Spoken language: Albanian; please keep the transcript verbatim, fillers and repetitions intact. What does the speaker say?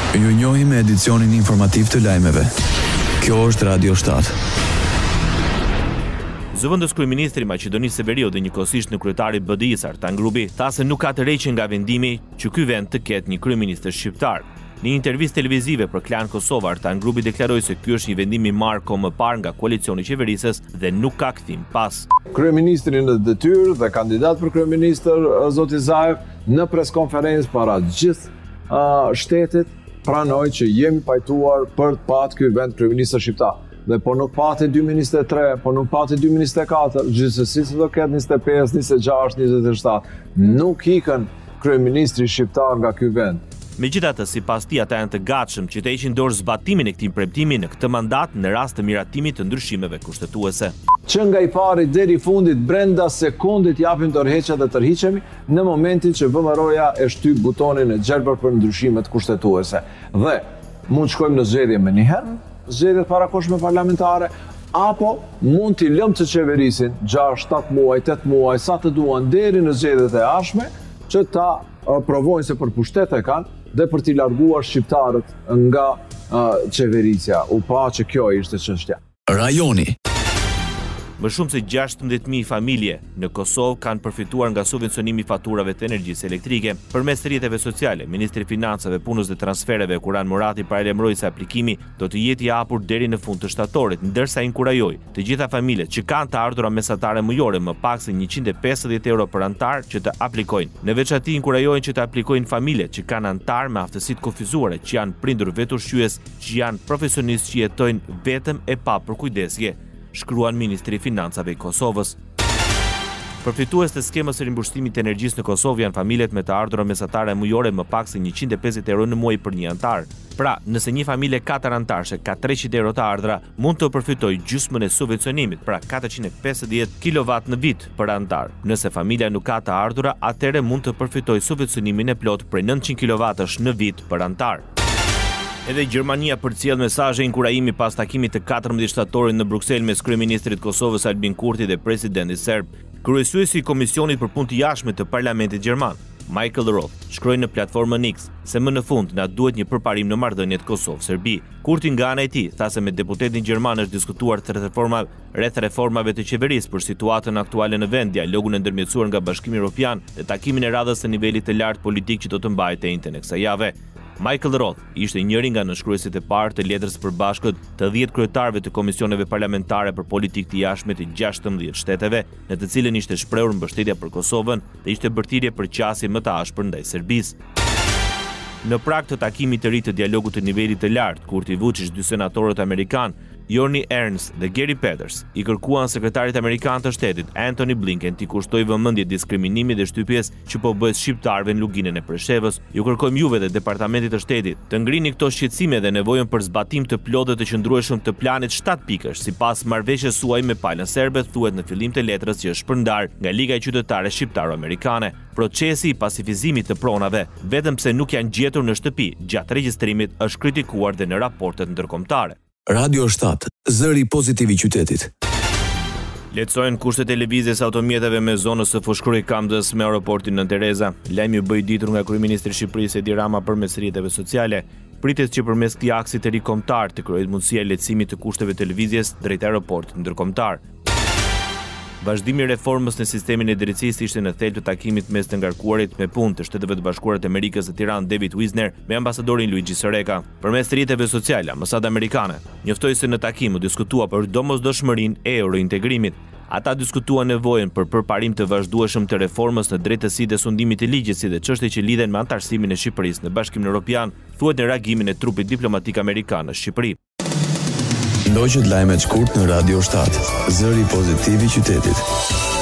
Ju njohim me edicionin informativ të lajmeve. Kjo është Radio shtat. Zëvendës kryeministri i Maqedonisë së Veriut dhe njëkohësisht në kryetari B D I-s Artan Grubi tha se nuk ka të rreqë nga vendimi që ky vend të ketë një kryeministër shqiptar. Në një intervistë televizive për Klan Kosova, Artan Grubi deklaroi se ky është një vendim i marrë kohë më parë nga koalicioni i qeverisës dhe nuk ka kthim pas. Kryeministri në detyrë dhe kandidat për kryeministër zoti Zaev në preskonferencë para gjithë uh, shtetit pranoi që jemi pajtuar për të patë ky vend kryeministër shqiptar. Dhe po nuk pati dy mijë e njëzet e tre, po nuk pati dy mijë e njëzet e katër, gjithsesi se do ketë njëzet e pesë, njëzet e gjashtë, njëzet e shtatë. Nuk ikën kryeministri shqiptar nga ky vend. Megjithatë, sipas tij ata janë të gatshëm që të heqin dorë zbatimin e këtij premtimi në këtë mandat në rast të miratimit të ndryshimeve kushtetuese. Që nga i pari deri i fundit brenda sekondit japim tërheqja dhe tërhiqemi në momentin që V M R-ja e shtyp butonin e gjelbër për ndryshimet kushtetuese. Dhe mund shkojmë në zgjedhje më njëherë, zgjedhjet parakohshme parlamentare, apo mund t'i lëmë të qeverisin gjashtë, shtatë muaj, tetë muaj, sa të duan deri në zgjedhjet e ardhshme, që ta uh, provojnë se për pushtet e kanë dhe për t'i larguar shqiptarët nga uh, qeverisja. U pa që kjo ishte çështja. Rajoni. Më shumë se gjashtëmbëdhjetë mijë familje në Kosovë kanë përfituar nga subvencionimi i faturave të energjisë elektrike. Përmes rrjeteve sociale, Ministri i Financave, Punës dhe Transfereve Kuran Murati paralajmëroi se aplikimi do të jetë i hapur deri në fund të shtatorit, ndërsa inkurajoi të gjitha familjet që kanë të ardhura mesatare mujore më pak se njëqind e pesëdhjetë euro për antar që të aplikojnë. Në veçantë inkurajojnë që të aplikojnë familjet që kanë antar me aftësitë kufizuare, që janë prindër vetushqyes, që janë profesionistë që jetojnë vetëm e pa përkujdesje, shkruan Ministri i Financave i Kosovës. Përfitues të skemës së rimbushtimit të energjisë në Kosovë janë familjet me të ardhura mesatare mujore më pak se njëqind e pesëdhjetë euro në muaj për një antar. Pra, nëse një familje katër antarësh ka treqind euro të ardhura, mund të përfitojë gjysmën e subvencionimit, pra katërqind e pesëdhjetë kilowatt në vit për antar. Nëse familja nuk ka të ardhura, atëherë mund të përfitojë subvencionimin e plot për nëntëqind kilowatt në vit për antar. Edhe Gjermania përcjell mesazhe inkurajimi pas takimit të katërmbëdhjetë shtatorit në Bruksel mes kryeministrit Kosovës Albin Kurti dhe presidentit serb. Kryesyesi i Komisionit për Punë të Jashtme të Parlamentit Gjerman, Michael Roth, shkroi në platformën X se më në fund na duhet një përparim në marrëdhëniet Kosovë-Serbi. Kurti nga ana e tij tha se me deputetin gjerman është diskutuar rreth reforma rreth reformave të qeverisë për situatën aktuale në vend, dialogun e ndërmjetësuar nga Bashkimi Evropian dhe takimin e radhës së nivelit të lartë politik që do të mbajë enten e kësaj jave. Michael Roth ishte njëri nga nënshkruesit e parë të letrës së përbashkët të dhjetë kryetarëve të komisioneve parlamentare për politikë të jashtme të gjashtëmbëdhjetë shteteve, në të cilën ishte shprehur mbështetja për Kosovën dhe ishte bërthirrje për qasje më të ashpër ndaj Serbisë. Në prag të takimit të ri të dialogut të nivelit të lartë, Kurti Vučić, dy senatorët amerikan, Yorni Ernst dhe Gary Peters, i kërkuan sekretarit amerikan të shtetit Antony Blinken t'i kushtoj vëmendje diskriminimit dhe shtypjes që po bëhet shqiptarëve në luginën e Preshevës. Ju kërkojmë juve dhe Departamentit të Shtetit të ngrini këto shqetësime dhe nevojën për zbatim të plotë të qëndrueshëm të planit shtatë pikësh, sipas marrëveshjes suaj me palën serbe, thuhet në fillim të letrës që është shpërndar nga Liga e Qytetarëve Shqiptaro-Amerikane. Procesi i pasifizimit të pronave, vetëm pse nuk janë gjetur në shtëpi gjatë regjistrimit, është kritikuar dhe në raportet ndërkombëtare. Radio shtat, zëri pozitiv i qytetit. Lehtësojnë kushtet e lëvizjes automjeteve me zonës së fushkruj Kamdës me aeroportin Nën Tereza. Lajmi u bë i ditur nga kryeministri i Shqipërisë Edi Rama përmes rrjeteve sociale. Pritet që përmes këtij aksi të ri kombëtar të krijohet mundësia e lehtësimit të kushteve të lëvizjes drejt aeroportit ndërkombëtar. Vazhdimi i reformës në sistemin e drejtësisë ishte në thelb të takimit mes të ngarkuarit me punë të Shteteve të Bashkuara të Amerikës në Tiranë David Wisner me ambasadorin Luigi Soreka. Përmes rrjeteve sociale, ambasada amerikane njoftoi se në takim u diskutua për domosdoshmërinë e eurointegrimit. Ata diskutuan nevojën për përparim të vazhdueshëm të reformës në drejtësi dhe sundimit të ligjit, si dhe çështje që lidhen me antarësimin e Shqipërisë në Bashkimin Evropian, thuhet në reagimin e trupit diplomatik amerikan në Shqipëri. Ndoqët lajmet shkurt në Radio shtat, zëri pozitiv i qytetit.